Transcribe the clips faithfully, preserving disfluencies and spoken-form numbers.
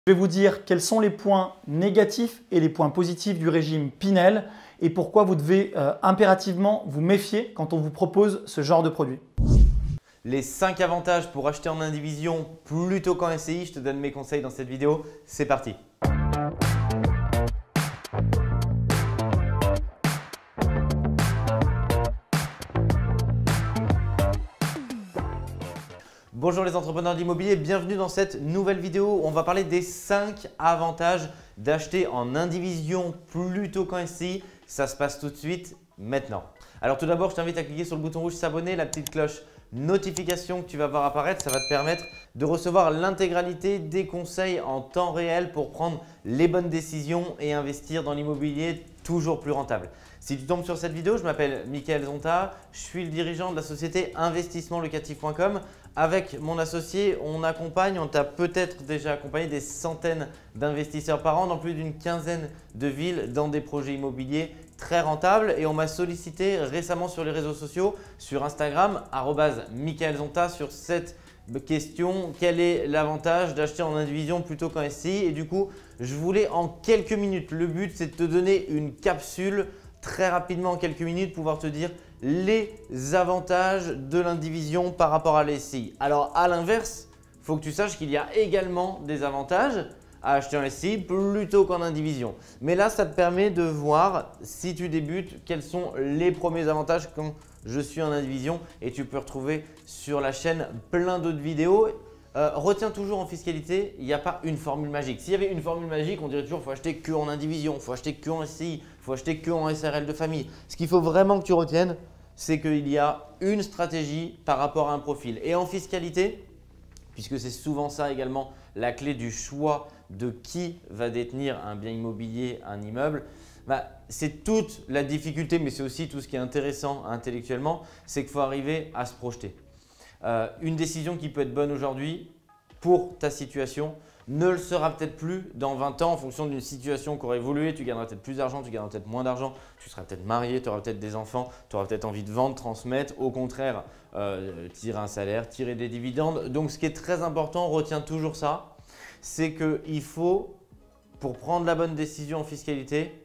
Je vais vous dire quels sont les points négatifs et les points positifs du régime Pinel et pourquoi vous devez euh, impérativement vous méfier quand on vous propose ce genre de produit. Les cinq avantages pour acheter en indivision plutôt qu'en S C I, je te donne mes conseils dans cette vidéo. C'est parti! Bonjour les entrepreneurs d'immobilier, bienvenue dans cette nouvelle vidéo où on va parler des cinq avantages d'acheter en indivision plutôt qu'en S C I. Ça se passe tout de suite maintenant. Alors tout d'abord, je t'invite à cliquer sur le bouton rouge s'abonner, la petite cloche notification que tu vas voir apparaître. Ça va te permettre de recevoir l'intégralité des conseils en temps réel pour prendre les bonnes décisions et investir dans l'immobilier toujours plus rentable. Si tu tombes sur cette vidéo, je m'appelle Michael Zonta, je suis le dirigeant de la société investissement locatif point com. Avec mon associé, on accompagne, on t'a peut-être déjà accompagné des centaines d'investisseurs par an dans plus d'une quinzaine de villes dans des projets immobiliers très rentables. Et on m'a sollicité récemment sur les réseaux sociaux, sur Instagram, arobase Michael Zonta, sur cette question, quel est l'avantage d'acheter en indivision plutôt qu'en S C I? Et du coup, je voulais en quelques minutes, le but c'est de te donner une capsule très rapidement en quelques minutes, pouvoir te dire les avantages de l'indivision par rapport à l'S C I. Alors à l'inverse, il faut que tu saches qu'il y a également des avantages à acheter en S C I plutôt qu'en indivision. Mais là, ça te permet de voir si tu débutes, quels sont les premiers avantages quand je suis en indivision et tu peux retrouver sur la chaîne plein d'autres vidéos. Euh, retiens toujours en fiscalité, il n'y a pas une formule magique. S'il y avait une formule magique, on dirait toujours qu'il faut acheter que en indivision, il faut acheter que en S C I, il faut acheter que en S R L de famille. Ce qu'il faut vraiment que tu retiennes, c'est qu'il y a une stratégie par rapport à un profil. Et en fiscalité, puisque c'est souvent ça également la clé du choix de qui va détenir un bien immobilier, un immeuble, bah, c'est toute la difficulté, mais c'est aussi tout ce qui est intéressant intellectuellement, c'est qu'il faut arriver à se projeter. Euh, une décision qui peut être bonne aujourd'hui pour ta situation ne le sera peut-être plus dans vingt ans en fonction d'une situation qui aura évolué. Tu gagneras peut-être plus d'argent, tu gagneras peut-être moins d'argent, tu seras peut-être marié, tu auras peut-être des enfants, tu auras peut-être envie de vendre, transmettre. Au contraire, euh, tirer un salaire, tirer des dividendes. Donc ce qui est très important, retiens toujours ça, c'est qu'il faut, pour prendre la bonne décision en fiscalité,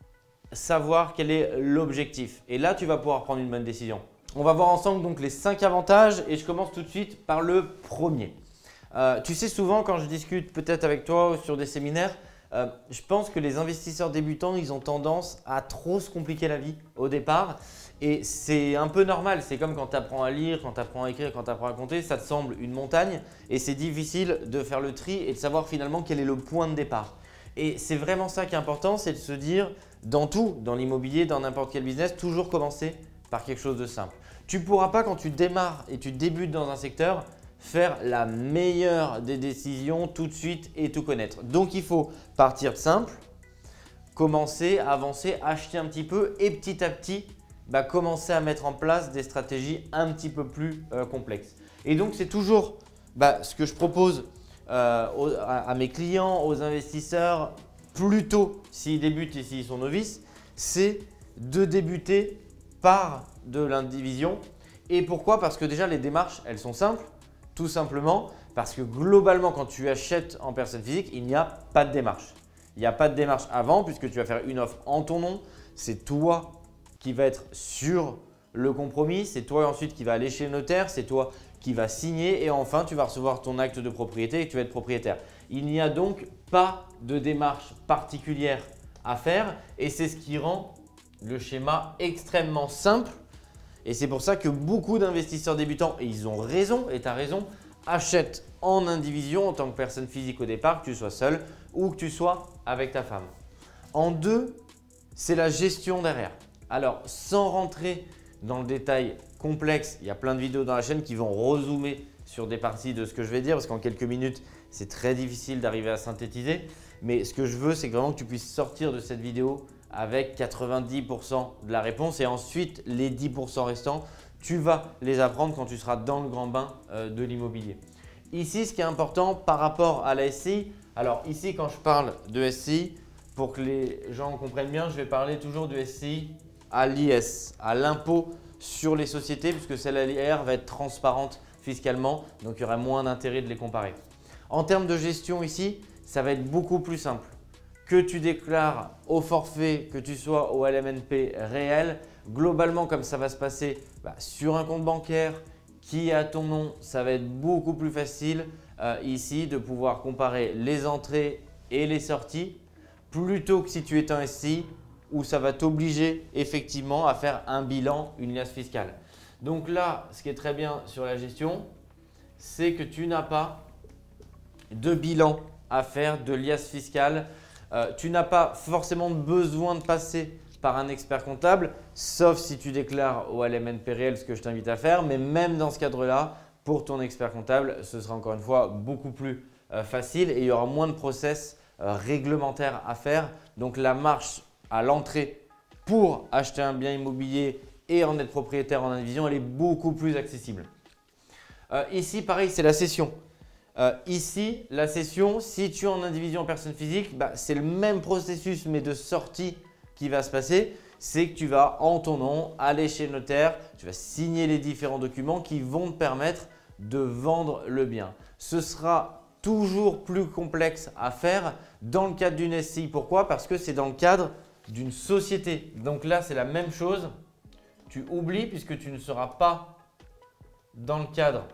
savoir quel est l'objectif. Et là, tu vas pouvoir prendre une bonne décision. On va voir ensemble donc les cinq avantages et je commence tout de suite par le premier. Euh, tu sais, souvent quand je discute peut-être avec toi ou sur des séminaires, euh, je pense que les investisseurs débutants, ils ont tendance à trop se compliquer la vie au départ et c'est un peu normal. C'est comme quand tu apprends à lire, quand tu apprends à écrire, quand tu apprends à compter, ça te semble une montagne et c'est difficile de faire le tri et de savoir finalement quel est le point de départ. Et c'est vraiment ça qui est important, c'est de se dire dans tout, dans l'immobilier, dans n'importe quel business, toujours commencer par quelque chose de simple. Tu ne pourras pas quand tu démarres et tu débutes dans un secteur faire la meilleure des décisions tout de suite et tout connaître. Donc il faut partir de simple, commencer, avancer, acheter un petit peu et petit à petit bah, commencer à mettre en place des stratégies un petit peu plus euh, complexes. Et donc c'est toujours bah, ce que je propose euh, aux, à, à mes clients, aux investisseurs, plutôt s'ils débutent et s'ils sont novices, c'est de débuter par de l'indivision. Et pourquoi? Parce que déjà les démarches, elles sont simples, tout simplement parce que globalement quand tu achètes en personne physique, il n'y a pas de démarche. Il n'y a pas de démarche avant puisque tu vas faire une offre en ton nom. C'est toi qui vas être sur le compromis, c'est toi ensuite qui va aller chez le notaire, c'est toi qui va signer et enfin tu vas recevoir ton acte de propriété et tu vas être propriétaire. Il n'y a donc pas de démarche particulière à faire et c'est ce qui rend le schéma extrêmement simple et c'est pour ça que beaucoup d'investisseurs débutants, et ils ont raison et tu as raison, achètent en indivision en tant que personne physique au départ, que tu sois seul ou que tu sois avec ta femme. En deux, c'est la gestion derrière. Alors sans rentrer dans le détail complexe, il y a plein de vidéos dans la chaîne qui vont rezoomer sur des parties de ce que je vais dire parce qu'en quelques minutes, c'est très difficile d'arriver à synthétiser. Mais ce que je veux, c'est vraiment que tu puisses sortir de cette vidéo avec quatre-vingt-dix pour cent de la réponse et ensuite les dix pour cent restants, tu vas les apprendre quand tu seras dans le grand bain euh, de l'immobilier. Ici, ce qui est important par rapport à la S C I, alors ici quand je parle de S C I, pour que les gens comprennent bien, je vais parler toujours de S C I à l'I S, à l'impôt sur les sociétés puisque celle-là va être transparente fiscalement, donc il y aura moins d'intérêt de les comparer. En termes de gestion ici, ça va être beaucoup plus simple. Que tu déclares au forfait, que tu sois au L M N P réel, globalement, comme ça va se passer bah, sur un compte bancaire qui est à ton nom, ça va être beaucoup plus facile euh, ici de pouvoir comparer les entrées et les sorties plutôt que si tu es un S C I où ça va t'obliger effectivement à faire un bilan, une liasse fiscale. Donc là, ce qui est très bien sur la gestion, c'est que tu n'as pas de bilan à faire, de liasse fiscale. Euh, tu n'as pas forcément besoin de passer par un expert comptable, sauf si tu déclares au L M N P réel, ce que je t'invite à faire. Mais même dans ce cadre-là, pour ton expert comptable, ce sera encore une fois beaucoup plus euh, facile et il y aura moins de process euh, réglementaires à faire. Donc la marche à l'entrée pour acheter un bien immobilier et en être propriétaire en indivision, elle est beaucoup plus accessible. Euh, ici, pareil, c'est la cession. Euh, ici, la cession, si tu es en indivision en personne physique, bah, c'est le même processus mais de sortie qui va se passer. C'est que tu vas en ton nom aller chez le notaire, tu vas signer les différents documents qui vont te permettre de vendre le bien. Ce sera toujours plus complexe à faire dans le cadre d'une S C I. Pourquoi? Parce que c'est dans le cadre d'une société. Donc là, c'est la même chose. Tu oublies puisque tu ne seras pas dans le cadre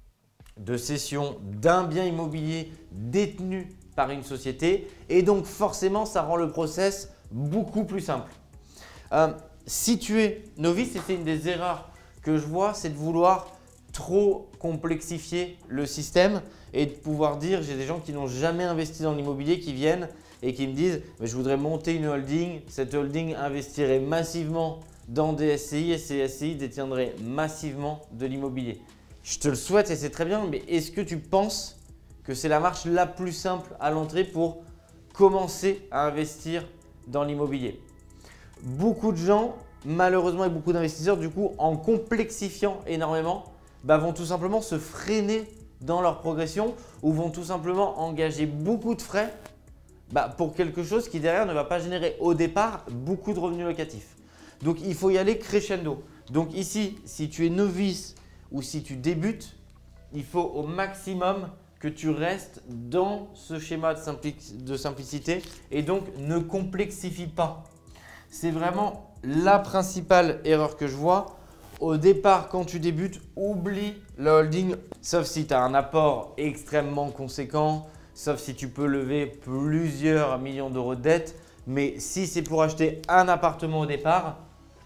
de cession d'un bien immobilier détenu par une société et donc forcément, ça rend le process beaucoup plus simple. Euh, si tu es novice, et c'est une des erreurs que je vois, c'est de vouloir trop complexifier le système et de pouvoir dire, j'ai des gens qui n'ont jamais investi dans l'immobilier qui viennent et qui me disent « je voudrais monter une holding, cette holding investirait massivement dans des S C I et ces S C I détiendraient massivement de l'immobilier ». Je te le souhaite et c'est très bien, mais est-ce que tu penses que c'est la marche la plus simple à l'entrée pour commencer à investir dans l'immobilier? Beaucoup de gens, malheureusement et beaucoup d'investisseurs, du coup, en complexifiant énormément, bah, vont tout simplement se freiner dans leur progression ou vont tout simplement engager beaucoup de frais bah, pour quelque chose qui derrière ne va pas générer au départ beaucoup de revenus locatifs. Donc, il faut y aller crescendo. Donc ici, si tu es novice ou si tu débutes, il faut au maximum que tu restes dans ce schéma de, simpli- de simplicité et donc ne complexifie pas. C'est vraiment la principale erreur que je vois. Au départ, quand tu débutes, oublie le holding, sauf si tu as un apport extrêmement conséquent, sauf si tu peux lever plusieurs millions d'euros de dette. Mais si c'est pour acheter un appartement au départ,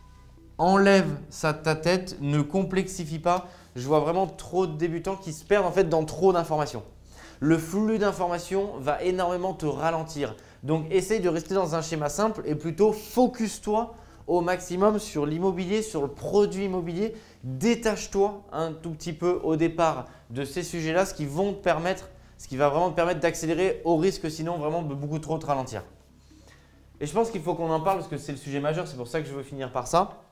enlève ça de ta tête, ne complexifie pas. Je vois vraiment trop de débutants qui se perdent en fait dans trop d'informations. Le flux d'informations va énormément te ralentir. Donc, essaye de rester dans un schéma simple et plutôt focus-toi au maximum sur l'immobilier, sur le produit immobilier. Détache-toi un tout petit peu au départ de ces sujets-là, ce qui vont te permettre, ce qui va vraiment te permettre d'accélérer au risque sinon vraiment de beaucoup trop te ralentir. Et je pense qu'il faut qu'on en parle parce que c'est le sujet majeur, c'est pour ça que je veux finir par ça.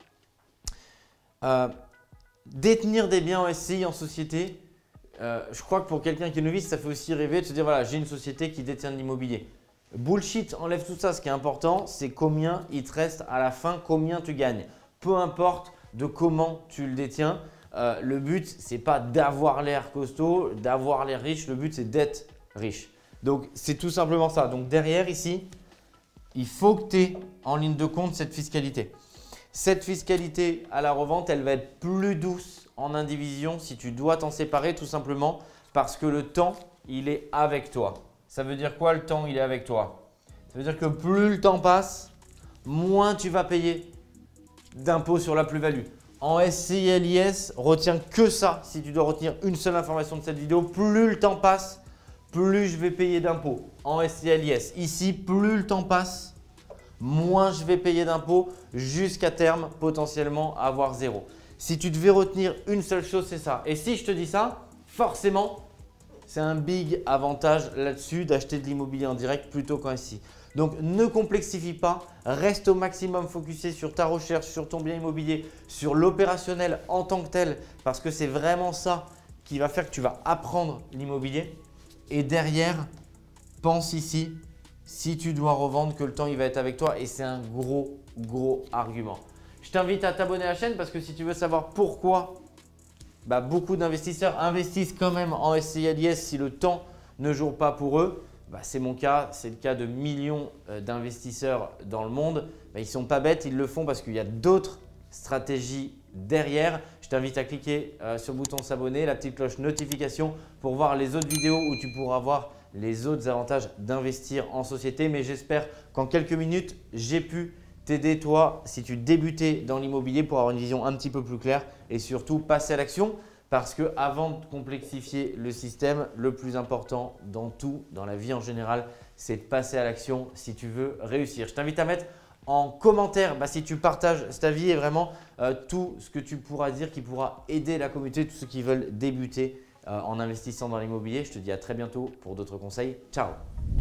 Euh, détenir des biens en S C I, en société, euh, je crois que pour quelqu'un qui est novice, ça fait aussi rêver de se dire voilà, j'ai une société qui détient de l'immobilier. Bullshit, enlève tout ça. Ce qui est important, c'est combien il te reste à la fin, combien tu gagnes. Peu importe de comment tu le détiens. Euh, le but, ce n'est pas d'avoir l'air costaud, d'avoir l'air riche. Le but, c'est d'être riche. Donc, c'est tout simplement ça. Donc, derrière ici, il faut que tu aies en ligne de compte cette fiscalité. Cette fiscalité à la revente, elle va être plus douce en indivision si tu dois t'en séparer tout simplement parce que le temps, il est avec toi. Ça veut dire quoi le temps, il est avec toi? Ça veut dire que plus le temps passe, moins tu vas payer d'impôts sur la plus-value. En S C I L I S, retiens que ça. Si tu dois retenir une seule information de cette vidéo, plus le temps passe, plus je vais payer d'impôts. En S C I L I S, ici, plus le temps passe, moins je vais payer d'impôts jusqu'à terme potentiellement avoir zéro. Si tu devais retenir une seule chose, c'est ça. Et si je te dis ça, forcément, c'est un big avantage là-dessus d'acheter de l'immobilier en direct plutôt qu'en S C I. Donc, ne complexifie pas, reste au maximum focusé sur ta recherche, sur ton bien immobilier, sur l'opérationnel en tant que tel parce que c'est vraiment ça qui va faire que tu vas apprendre l'immobilier. Et derrière, pense ici, si tu dois revendre, que le temps il va être avec toi et c'est un gros, gros argument. Je t'invite à t'abonner à la chaîne parce que si tu veux savoir pourquoi bah, beaucoup d'investisseurs investissent quand même en S C I L I S si le temps ne joue pas pour eux, bah, c'est mon cas, c'est le cas de millions euh, d'investisseurs dans le monde. Bah, ils ne sont pas bêtes, ils le font parce qu'il y a d'autres stratégies derrière. Je t'invite à cliquer euh, sur le bouton s'abonner, la petite cloche notification pour voir les autres vidéos où tu pourras voir les autres avantages d'investir en société. Mais j'espère qu'en quelques minutes, j'ai pu t'aider toi si tu débutais dans l'immobilier pour avoir une vision un petit peu plus claire et surtout passer à l'action. Parce que avant de complexifier le système, le plus important dans tout, dans la vie en général, c'est de passer à l'action si tu veux réussir. Je t'invite à mettre en commentaire bah, si tu partages cet avis et vraiment euh, tout ce que tu pourras dire qui pourra aider la communauté, tous ceux qui veulent débuter euh, en investissant dans l'immobilier. Je te dis à très bientôt pour d'autres conseils. Ciao!